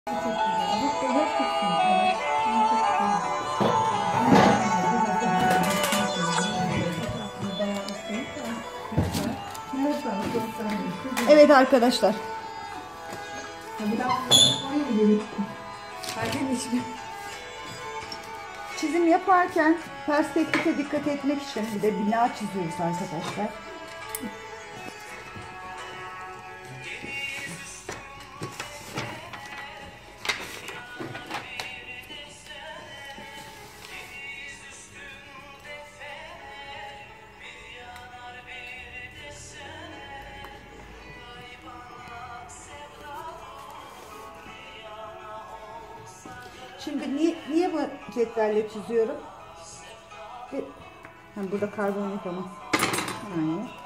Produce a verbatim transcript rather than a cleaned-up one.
Çok güzel. Bak böyle kısmı. Evet. Bunu çok güzel. Evet arkadaşlar. Çizim yaparken perspektife dikkat etmek için bir de bina çiziyoruz arkadaşlar. Şimdi niye, niye bu cetvelle çiziyorum? Bir, ha, burada karbon yapamam. Yani.